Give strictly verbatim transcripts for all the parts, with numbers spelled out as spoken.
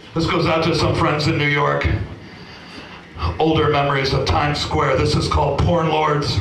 This goes out to some friends in New York. Older memories of Times Square. This is called Porn Lords.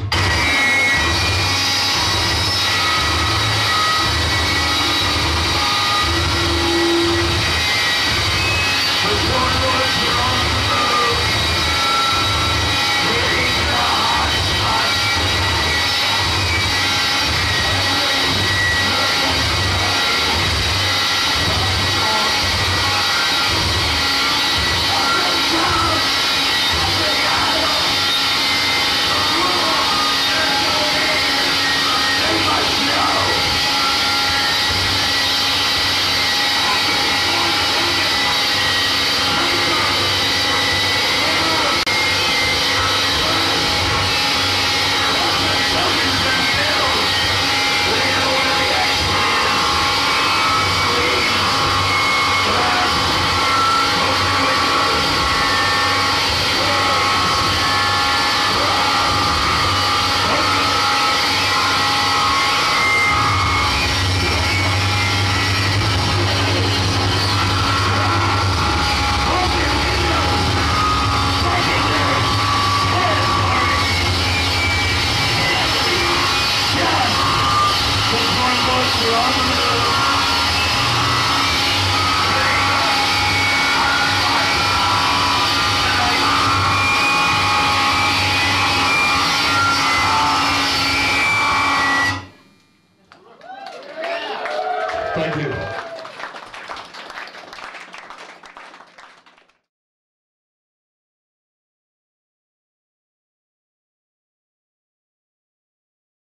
Thank you.